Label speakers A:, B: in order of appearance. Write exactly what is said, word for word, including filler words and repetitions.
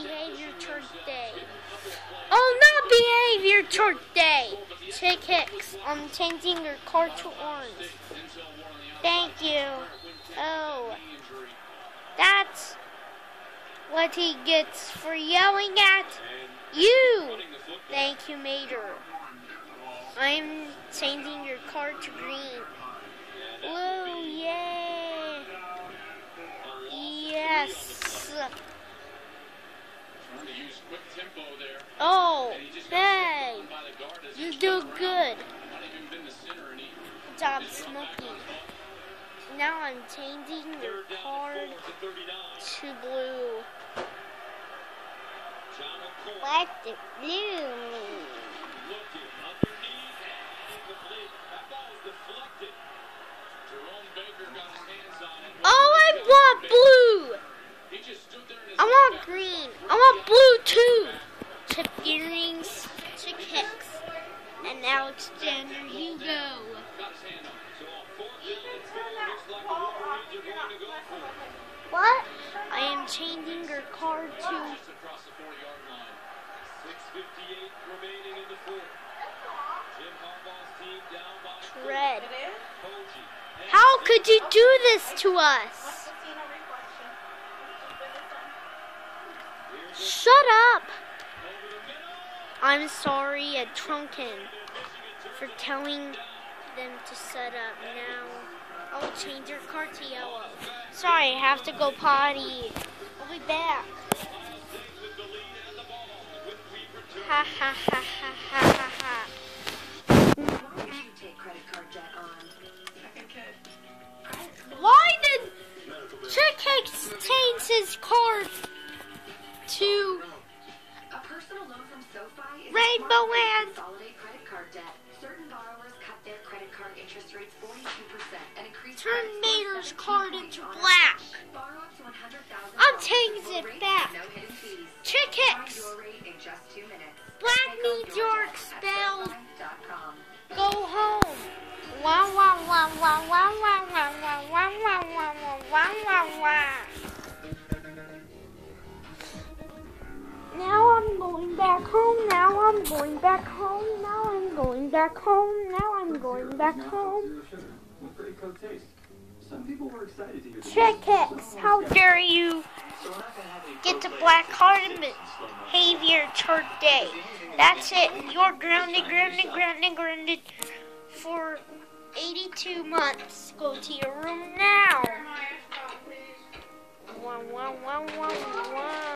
A: behavior today. Oh, not behavior today. Chick Hicks, I'm changing your car to orange. Thank you. Oh, that's what he gets for yelling at you. Thank you, Mater. I'm changing your car to green. Blue, yay. Yes. Oh, hey. You do good. Good job, Smokey. Now I'm changing your car to blue. What the blue mean? Oh, I want blue. I want green. I want blue too. Chip earrings, Chick Hicks, and Alexander Hugo. What? I am changing your car to red. How could you do this to us? Shut up. I'm sorry at Trunken for telling them to shut up. Now I'll change your car to yellow. Sorry, I have to go potty. I'll be back. Ha ha ha ha ha ha ha. Why did Chick Hicks change his car to Rainbow Land? Turn Mater's card into black. I'm changing it back. Chick Hicks. Black means you're expelled. Go home. Wow wow wow wow wow wow wow wow wow wow wow wow wow wow. Now I'm going back home. Now I'm going back home. Now I'm going back home. Now I'm going back home. Chick Hicks, how dare you get the black card and behavior today? That's it. You're grounded, grounded, grounded, grounded for eighty-two months. Go to your room now. Wow, wow, wow, wow, wow.